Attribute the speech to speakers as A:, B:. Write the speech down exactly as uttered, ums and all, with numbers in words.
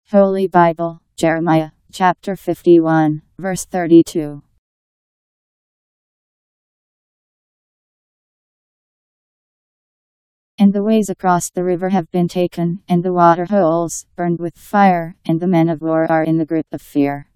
A: Holy Bible, Jeremiah, chapter fifty-one, verse thirty-two. And the ways across the river have been taken, and the water holes burned with fire, and the men of war are in the grip of fear.